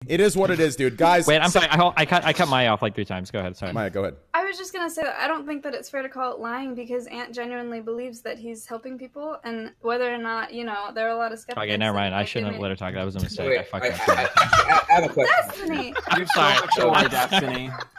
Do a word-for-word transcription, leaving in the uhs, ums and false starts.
It is what it is, dude. Guys. Wait, I'm sorry. I, I cut I cut Maya off like three times. Go ahead. Sorry. Maya, go ahead. I was just gonna say that I don't think that it's fair to call it lying because Ant genuinely believes that he's helping people, and whether or not you know there are a lot of skeptics. Okay, never mind. I shouldn't have it. let her talk. That was a mistake. Wait, I fucked I, up. I, I, I have a question. Destiny. You're so much older, Destiny.